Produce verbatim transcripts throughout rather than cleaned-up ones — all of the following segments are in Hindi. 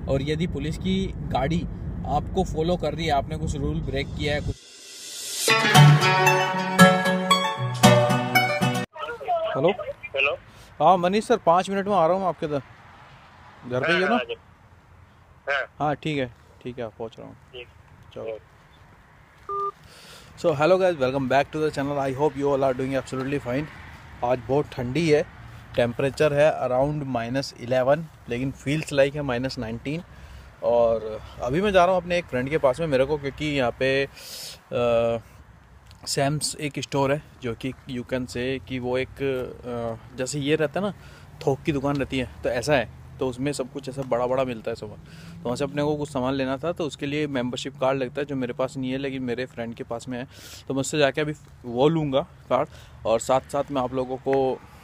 और यदि पुलिस की गाड़ी आपको फॉलो कर रही है, आपने कुछ रूल ब्रेक किया है कुछ। Hello hello. हाँ मनीष सर, पाँच मिनट में आ रहा हूँ आपके घर पे ही है ना? हाँ ठीक है ठीक है, आप पहुँच रहा हूँ। चलो। So hello guys, welcome back to the channel. I hope you all are doing absolutely fine. आज बहुत ठंडी है, टेम्परेचर है अराउंड माइनस इलेवन, लेकिन फील्स लाइक है माइनस नाइनटीन। और अभी मैं जा रहा हूँ अपने एक फ्रेंड के पास में मेरे को, क्योंकि यहाँ पे सैम्स एक स्टोर है जो कि यू कैन से कि वो एक आ, जैसे ये रहता है ना, थोक की दुकान रहती है, तो ऐसा है। तो उसमें सब कुछ ऐसा बड़ा बड़ा मिलता है सब। तो वहाँ से अपने को कुछ सामान लेना था, तो उसके लिए मेंबरशिप कार्ड लगता है जो मेरे पास नहीं है, लेकिन मेरे फ्रेंड के पास में है। तो मैं उससे जाके अभी वो लूँगा कार्ड, और साथ साथ मैं आप लोगों को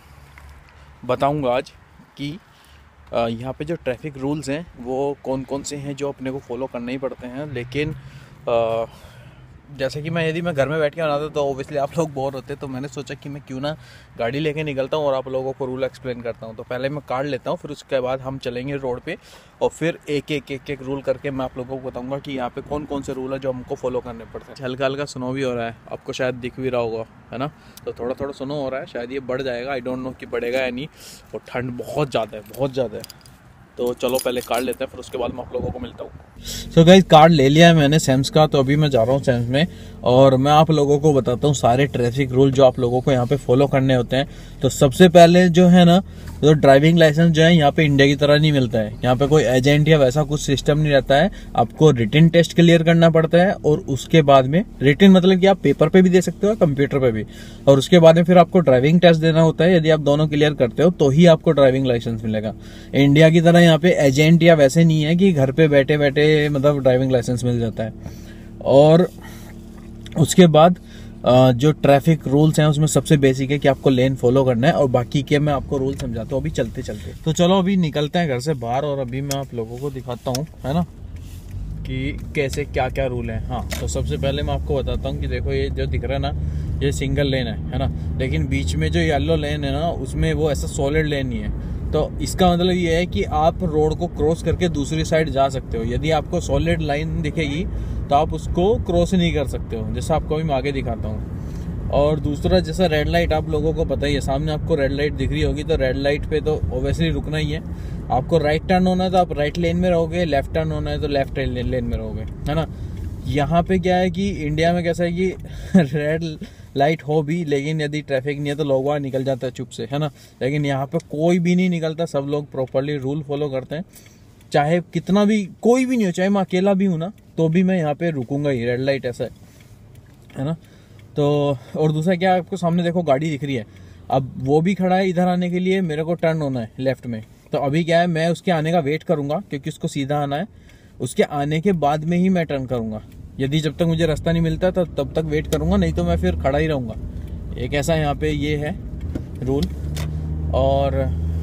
बताऊँगा आज कि यहाँ पे जो ट्रैफिक रूल्स हैं वो कौन कौन से हैं जो अपने को फॉलो करने ही पड़ते हैं। लेकिन आ, जैसे कि मैं यदि मैं घर में बैठ के बनाता तो ओबियसली आप लोग बोर होते, तो मैंने सोचा कि मैं क्यों ना गाड़ी लेके निकलता हूँ और आप लोगों को रूल एक्सप्लेन करता हूँ। तो पहले मैं कार्ड लेता हूँ, फिर उसके बाद हम चलेंगे रोड पे, और फिर एक एक एक एक रूल करके मैं आप लोगों को बताऊँगा कि यहाँ पे कौन कौन से रूल है जो हमको फॉलो करने पड़ते हैं। हल्का हल्का स्नो भी हो रहा है, आपको शायद दिख भी रहा होगा, है ना? तो थोड़ा थोड़ा स्नो हो रहा है, शायद ये बढ़ जाएगा, आई डोंट नो कि बढ़ेगा या नहीं। और ठंड बहुत ज़्यादा है, बहुत ज़्यादा है। तो चलो पहले कार्ड लेते हैं, फिर उसके बाद मैं आप लोगों को मिलता हूँ। सो गाइस, कार्ड ले लिया है मैंने सैम्स का। तो अभी मैं जा रहा हूँ सैम्स में, और मैं आप लोगों को बताता हूँ सारे ट्रैफिक रूल जो आप लोगों को यहाँ पे फॉलो करने होते हैं। तो सबसे पहले जो है ना, तो ड्राइविंग लाइसेंस जो है यहाँ पे इंडिया की तरह नहीं मिलता है। यहाँ पे कोई एजेंट या वैसा कुछ सिस्टम नहीं रहता है। आपको रिटन टेस्ट क्लियर करना पड़ता है, और उसके बाद में रिटन मतलब कि आप पेपर पे भी दे सकते हो, कंप्यूटर पे भी, और उसके बाद में फिर आपको ड्राइविंग टेस्ट देना होता है। यदि आप दोनों क्लियर करते हो तो ही आपको ड्राइविंग लाइसेंस मिलेगा। इंडिया की तरह यहाँ पे एजेंट या वैसे नहीं है कि घर पे बैठे बैठे मतलब ड्राइविंग लाइसेंस मिल जाता है। और उसके बाद जो ट्रैफिक रूल्स हैं उसमें सबसे बेसिक है कि आपको लेन फॉलो करना है, और बाकी के मैं आपको रूल समझाता हूँ अभी चलते चलते। तो चलो अभी निकलते हैं घर से बाहर, और अभी मैं आप लोगों को दिखाता हूँ, है ना, कि कैसे क्या क्या रूल है। हाँ, तो सबसे पहले मैं आपको बताता हूँ कि देखो ये जो दिख रहा है ना, ये सिंगल लेन है है ना, लेकिन बीच में जो येलो लेन है ना, उसमें वो ऐसा सॉलिड लेन नहीं है। तो इसका मतलब ये है कि आप रोड को क्रॉस करके दूसरी साइड जा सकते हो। यदि आपको सॉलिड लाइन दिखेगी तो आप उसको क्रॉस नहीं कर सकते हो, जैसा आपको अभी मैं आगे दिखाता हूँ। और दूसरा, जैसा रेड लाइट आप लोगों को पता ही है, सामने आपको रेड लाइट दिख रही होगी, तो रेड लाइट पे तो ओबियसली रुकना ही है। आपको राइट टर्न होना है तो आप राइट लेन में रहोगे, लेफ्ट टर्न होना है तो लेफ्ट लेन में रहोगे, है ना। यहाँ पे क्या है कि इंडिया में कैसा है कि रेड लाइट हो भी, लेकिन यदि ट्रैफिक नहीं है तो लोग वहाँ निकल जाते हैं चुप से, है ना। लेकिन यहाँ पे कोई भी नहीं निकलता, सब लोग प्रॉपरली रूल फॉलो करते हैं। चाहे कितना भी कोई भी नहीं हो, चाहे मैं अकेला भी हूँ ना, तो भी मैं यहाँ पे रुकूंगा ही, रेड लाइट ऐसा है, है ना। तो और दूसरा क्या, आपको सामने देखो गाड़ी दिख रही है, अब वो भी खड़ा है इधर आने के लिए, मेरे को टर्न होना है लेफ्ट में। तो अभी क्या है, मैं उसके आने का वेट करूंगा, क्योंकि उसको सीधा आना है। उसके आने के बाद में ही मैं टर्न करूंगा। यदि जब तक मुझे रास्ता नहीं मिलता तब तब तक वेट करूंगा, नहीं तो मैं फिर खड़ा ही रहूंगा। एक ऐसा यहाँ पे ये है रूल। और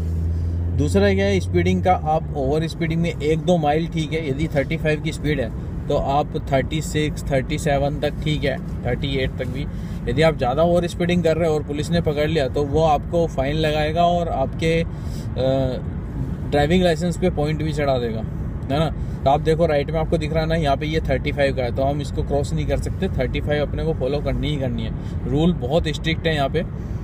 दूसरा क्या है, स्पीडिंग का, आप ओवर स्पीडिंग में एक दो माइल ठीक है। यदि पैंतीस की स्पीड है तो आप छत्तीस, सैंतीस तक ठीक है, अड़तीस तक भी। यदि आप ज़्यादा ओवर स्पीडिंग कर रहे हो और पुलिस ने पकड़ लिया तो वो आपको फाइन लगाएगा, और आपके ड्राइविंग लाइसेंस पे पॉइंट भी चढ़ा देगा, है ना। तो आप देखो राइट में आपको दिख रहा है ना, यहाँ पे ये पैंतीस का है, तो हम इसको क्रॉस नहीं कर सकते। पैंतीस अपने को फॉलो करनी ही करनी है, रूल बहुत स्ट्रिक्ट है यहाँ पे।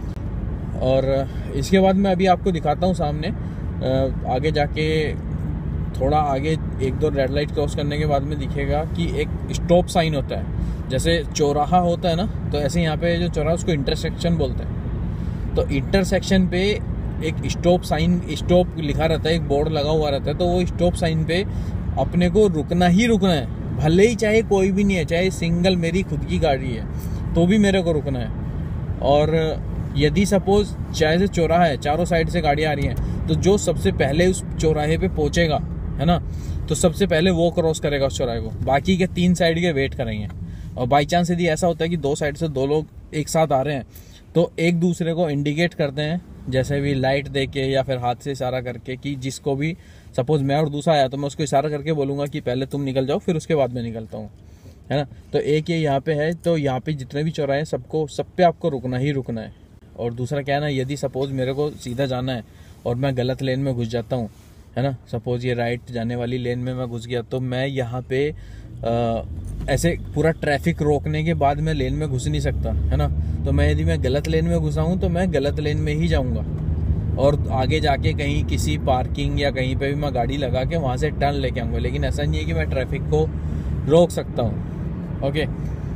और इसके बाद मैं अभी आपको दिखाता हूँ सामने, आगे जाके थोड़ा आगे एक दो रेड लाइट क्रॉस करने के बाद में दिखेगा कि एक स्टॉप साइन होता है। जैसे चौराहा होता है ना, तो ऐसे यहाँ पे जो चौराहा उसको इंटरसेक्शन बोलते हैं। तो इंटरसेक्शन पे एक स्टॉप साइन, स्टॉप लिखा रहता है, एक बोर्ड लगा हुआ रहता है। तो वो स्टॉप साइन पे अपने को रुकना ही रुकना है, भले ही चाहे कोई भी नहीं है, चाहे सिंगल मेरी खुद की गाड़ी है तो भी मेरे को रुकना है। और यदि सपोज चाहे से चौराहा है, चारों साइड से गाड़ियाँ आ रही हैं, तो जो सबसे पहले उस चौराहे पे पहुंचेगा, है ना, तो सबसे पहले वो क्रॉस करेगा उस चौराहे को, बाकी के तीन साइड के वेट करेंगे। और बाई चांस यदि ऐसा होता है कि दो साइड से दो लोग एक साथ आ रहे हैं, तो एक दूसरे को इंडिकेट करते हैं, जैसे भी लाइट दे के या फिर हाथ से इशारा करके, कि जिसको भी सपोज मैं और दूसरा आया तो मैं उसको इशारा करके बोलूँगा कि पहले तुम निकल जाओ, फिर उसके बाद मैं निकलता हूँ, है ना। तो एक ये यहाँ पे है, तो यहाँ पे जितने भी चौराहे हैं सबको सब पे आपको रुकना ही रुकना है। और दूसरा क्या है ना, यदि सपोज मेरे को सीधा जाना है और मैं गलत लेन में घुस जाता हूँ, है ना। सपोज ये राइट जाने वाली लेन में मैं घुस गया, तो मैं यहाँ पे आ, ऐसे पूरा ट्रैफिक रोकने के बाद मैं लेन में घुस नहीं सकता, है ना। तो मैं यदि मैं गलत लेन में घुसा हूँ तो मैं गलत लेन में ही जाऊँगा, और आगे जाके कहीं किसी पार्किंग या कहीं पे भी मैं गाड़ी लगा के वहाँ से टर्न लेके आऊँगा। लेकिन ऐसा नहीं है कि मैं ट्रैफिक को रोक सकता हूँ। ओके।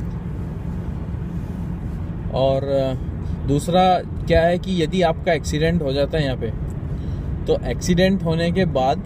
और दूसरा क्या है कि यदि आपका एक्सीडेंट हो जाता है यहाँ पे, तो एक्सीडेंट होने के बाद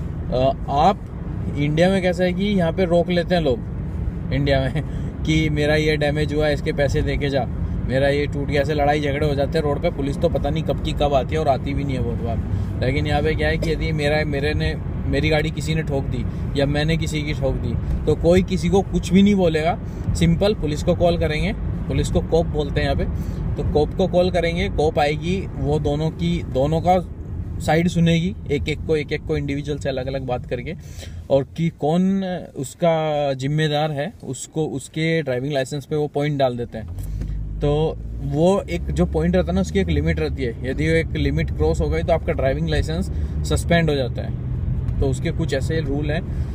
आप, इंडिया में कैसा है कि यहाँ पे रोक लेते हैं लोग इंडिया में कि मेरा ये डैमेज हुआ है, इसके पैसे दे के जा, मेरा ये टूट गया, ऐसे लड़ाई झगड़े हो जाते हैं रोड पे। पुलिस तो पता नहीं कब की कब आती है और आती भी नहीं है बहुत बार। लेकिन यहाँ पे क्या है कि यदि मेरा मेरे ने मेरी गाड़ी किसी ने ठोक दी या मैंने किसी की ठोक दी, तो कोई किसी को कुछ भी नहीं बोलेगा। सिंपल पुलिस को कॉल करेंगे, पुलिस को कोप बोलते हैं यहाँ पे, तो कोप को कॉल करेंगे, कोप आएगी, वो दोनों की दोनों का साइड सुनेगी, एक एक को एक एक को इंडिविजुअल से अलग अलग बात करके, और कि कौन उसका जिम्मेदार है, उसको उसके ड्राइविंग लाइसेंस पे वो पॉइंट डाल देते हैं। तो वो एक जो पॉइंट रहता है ना, उसकी एक लिमिट रहती है। यदि वो एक लिमिट क्रॉस हो गई तो आपका ड्राइविंग लाइसेंस सस्पेंड हो जाता है। तो उसके कुछ ऐसे रूल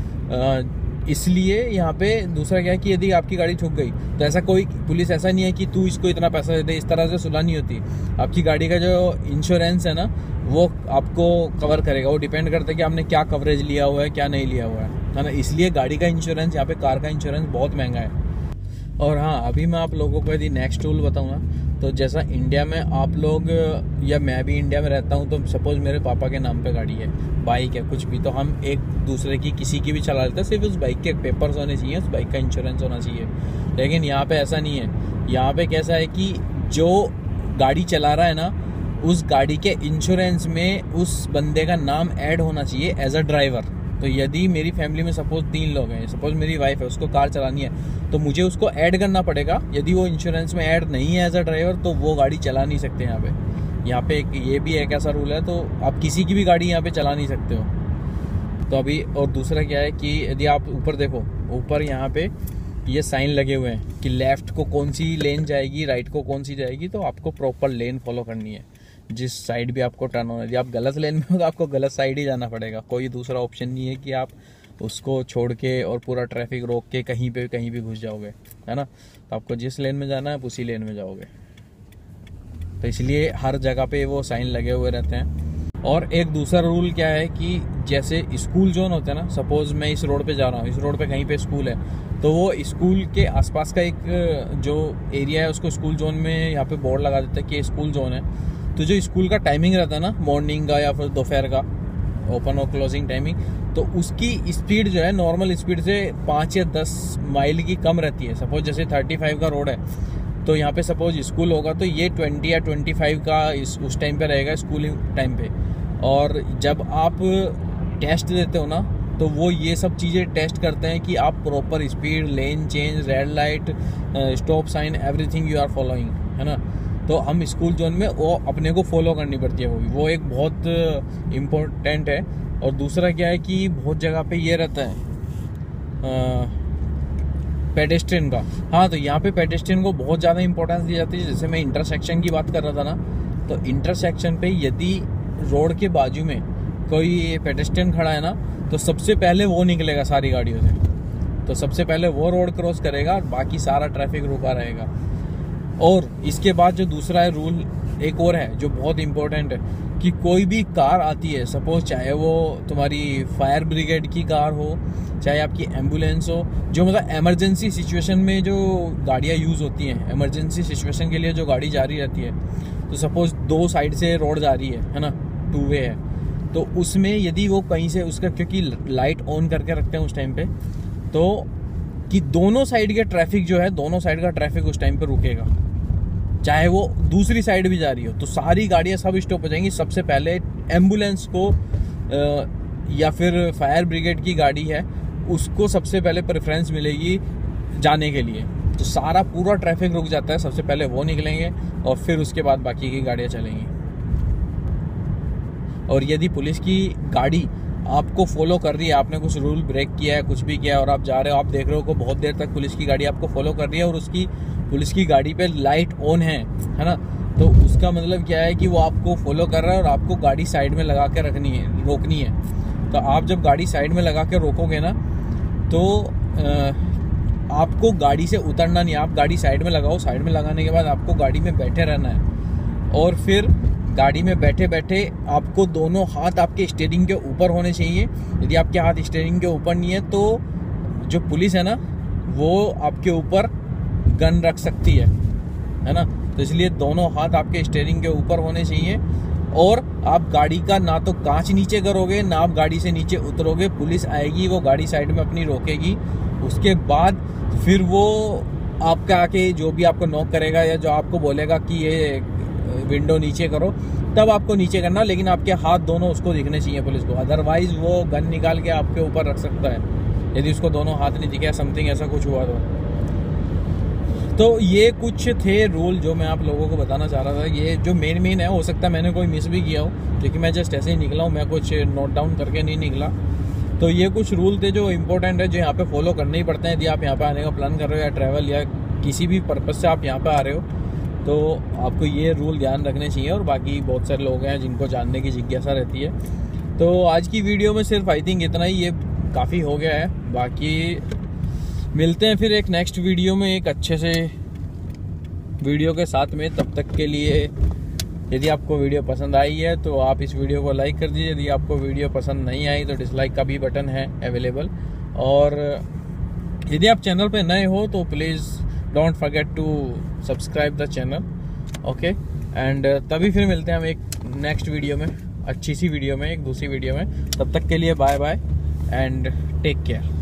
हैं। इसलिए यहाँ पे दूसरा क्या है कि यदि आपकी गाड़ी ठुक गई तो ऐसा कोई पुलिस ऐसा नहीं है कि तू इसको इतना पैसा दे दे, इस तरह से सुलह नहीं होती। आपकी गाड़ी का जो इंश्योरेंस है ना, वो आपको कवर करेगा। वो डिपेंड करता है कि आपने क्या कवरेज लिया हुआ है, क्या नहीं लिया हुआ है, है ना। इसलिए गाड़ी का इंश्योरेंस, यहाँ पे कार का इंश्योरेंस बहुत महंगा है। और हाँ, अभी मैं आप लोगों को यदि नेक्स्ट रूल बताऊँ ना, तो जैसा इंडिया में आप लोग, या मैं भी इंडिया में रहता हूँ, तो सपोज मेरे पापा के नाम पे गाड़ी है, बाइक है, कुछ भी, तो हम एक दूसरे की किसी की भी चला लेते हैं। सिर्फ उस बाइक के पेपर्स होने चाहिए, उस बाइक का इंश्योरेंस होना चाहिए। लेकिन यहाँ पे ऐसा नहीं है। यहाँ पे कैसा है कि जो गाड़ी चला रहा है ना, उस गाड़ी के इंश्योरेंस में उस बंदे का नाम ऐड होना चाहिए एज अ ड्राइवर। तो यदि मेरी फैमिली में सपोज तीन लोग हैं, सपोज मेरी वाइफ है, उसको कार चलानी है, तो मुझे उसको ऐड करना पड़ेगा। यदि वो इंश्योरेंस में ऐड नहीं है एज अ ड्राइवर, तो वो गाड़ी चला नहीं सकते यहाँ पे। यहाँ पे एक ये भी एक ऐसा रूल है, तो आप किसी की भी गाड़ी यहाँ पे चला नहीं सकते हो। तो अभी, और दूसरा क्या है कि यदि आप ऊपर देखो, ऊपर यहाँ पे ये साइन लगे हुए हैं कि लेफ्ट को कौन सी लेन जाएगी, राइट को कौन सी जाएगी। तो आपको प्रॉपर लेन फॉलो करनी है, जिस साइड भी आपको टर्न होना है। यदि आप गलत लेन में हो तो आपको गलत साइड ही जाना पड़ेगा। कोई दूसरा ऑप्शन नहीं है कि आप उसको छोड़ के और पूरा ट्रैफिक रोक के कहीं पे कहीं भी घुस जाओगे, है ना। तो आपको जिस लेन में जाना है आप उसी लेन में जाओगे। तो इसलिए हर जगह पे वो साइन लगे हुए रहते हैं। और एक दूसरा रूल क्या है कि जैसे स्कूल जोन होते हैं ना, सपोज मैं इस रोड पे जा रहा हूँ, इस रोड पे कहीं पे स्कूल है, तो वो स्कूल के आसपास का एक जो एरिया है उसको स्कूल जोन में यहाँ पे बोर्ड लगा देते हैं कि स्कूल जोन है। तो जो स्कूल का टाइमिंग रहता है ना, मॉर्निंग का या फिर दोपहर का ओपन और क्लोजिंग टाइमिंग, तो उसकी स्पीड जो है नॉर्मल स्पीड से पाँच या दस माइल की कम रहती है। सपोज जैसे थर्टी फाइव का रोड है, तो यहाँ पे सपोज स्कूल होगा तो ये ट्वेंटी या ट्वेंटी फाइव का इस उस टाइम पे रहेगा, स्कूलिंग टाइम पे। और जब आप टेस्ट देते हो ना, तो वो ये सब चीज़ें टेस्ट करते हैं कि आप proper speed, lane change, red light, stop sign, everything you are following, है ना। तो हम स्कूल जोन में वो अपने को फॉलो करनी पड़ती है, वो भी वो एक बहुत इम्पोर्टेंट है। और दूसरा क्या है कि बहुत जगह पे ये रहता है पेडेस्ट्रियन का। हाँ, तो यहाँ पे पेडेस्ट्रियन को बहुत ज़्यादा इंपॉर्टेंस दी जाती है। जैसे मैं इंटरसेक्शन की बात कर रहा था ना, तो इंटरसेक्शन पे यदि रोड के बाजू में कोई पेडेस्ट्रियन खड़ा है ना, तो सबसे पहले वो निकलेगा सारी गाड़ियों से। तो सबसे पहले वो रोड क्रॉस करेगा और बाकी सारा ट्रैफिक रुका रहेगा। और इसके बाद जो दूसरा है रूल, एक और है जो बहुत इंपॉर्टेंट है, कि कोई भी कार आती है, सपोज चाहे वो तुम्हारी फायर ब्रिगेड की कार हो, चाहे आपकी एम्बुलेंस हो, जो मतलब इमरजेंसी सिचुएशन में जो गाड़ियाँ यूज़ होती हैं, इमरजेंसी सिचुएशन के लिए जो गाड़ी जारी रहती है, तो सपोज दो साइड से रोड जा रही है है ना, टू वे है, तो उसमें यदि वो कहीं से उसका, क्योंकि लाइट ऑन करके रखते हैं उस टाइम पे, तो कि दोनों साइड के ट्रैफिक जो है, दोनों साइड का ट्रैफिक उस टाइम पे रुकेगा, चाहे वो दूसरी साइड भी जा रही हो। तो सारी गाड़ियां सब स्टॉप हो जाएंगी। सबसे पहले एम्बुलेंस को या फिर फायर ब्रिगेड की गाड़ी है, उसको सबसे पहले प्रेफरेंस मिलेगी जाने के लिए। तो सारा पूरा ट्रैफिक रुक जाता है, सबसे पहले वो निकलेंगे और फिर उसके बाद बाकी की गाड़ियां चलेंगी। और यदि पुलिस की गाड़ी आपको फॉलो कर रही है, आपने कुछ रूल ब्रेक किया है, कुछ भी किया है, और आप जा रहे हो, आप देख रहे हो को बहुत देर तक पुलिस की गाड़ी आपको फॉलो कर रही है और उसकी पुलिस की गाड़ी पे लाइट ऑन है है ना, तो उसका मतलब क्या है कि वो आपको फॉलो कर रहा है और आपको गाड़ी साइड में लगा के रखनी है, रोकनी है। तो आप जब गाड़ी साइड में लगा के रोकोगे ना तो आपको गाड़ी से उतरना नहीं, आप गाड़ी साइड में लगाओ। साइड में लगाने के बाद आपको गाड़ी में बैठे रहना है और फिर गाड़ी में बैठे बैठे आपको दोनों हाथ आपके स्टीयरिंग के ऊपर होने चाहिए। यदि आपके हाथ स्टीयरिंग के ऊपर नहीं है तो जो पुलिस है ना वो आपके ऊपर गन रख सकती है, है ना। तो इसलिए दोनों हाथ आपके स्टीयरिंग के ऊपर होने चाहिए और आप गाड़ी का ना तो कांच नीचे करोगे ना आप गाड़ी से नीचे उतरोगे। पुलिस आएगी, वो गाड़ी साइड में अपनी रोकेगी, उसके बाद फिर वो आपका आके जो भी आपको नॉक करेगा या जो आपको बोलेगा कि ये विंडो नीचे करो, तब आपको नीचे करना, लेकिन आपके हाथ दोनों उसको दिखने चाहिए पुलिस को। अदरवाइज वो गन निकाल के आपके ऊपर रख सकता है यदि उसको दोनों हाथ नहीं दिखे, समथिंग ऐसा कुछ हुआ तो। तो ये कुछ थे रूल जो मैं आप लोगों को बताना चाह रहा था। ये जो मेन मेन है, हो सकता है मैंने कोई मिस भी किया हो क्योंकि मैं जस्ट ऐसे ही निकला हूँ, मैं कुछ नोट डाउन करके नहीं निकला। तो ये कुछ रूल थे जो इम्पोर्टेंट है, जो यहाँ पे फॉलो करने ही पड़ते हैं यदि आप यहाँ पे आने का प्लान कर रहे हो या ट्रैवल या किसी भी पर्पज़ से आप यहाँ पे आ रहे हो, तो आपको ये रूल ध्यान रखने चाहिए। और बाकी बहुत सारे लोग हैं जिनको जानने की जिज्ञासा रहती है। तो आज की वीडियो में सिर्फ आई थिंक इतना ही, ये काफ़ी हो गया है। बाकी मिलते हैं फिर एक नेक्स्ट वीडियो में एक अच्छे से वीडियो के साथ में। तब तक के लिए यदि आपको वीडियो पसंद आई है तो आप इस वीडियो को लाइक कर दीजिए। यदि आपको वीडियो पसंद नहीं आई तो डिसलाइक का भी बटन है अवेलेबल। और यदि आप चैनल पे नए हो तो please don't forget to subscribe the channel, okay. And तभी फिर मिलते हैं हम एक नेक्स्ट वीडियो में, अच्छी सी वीडियो में, एक दूसरी वीडियो में। तब तक के लिए bye bye and take care.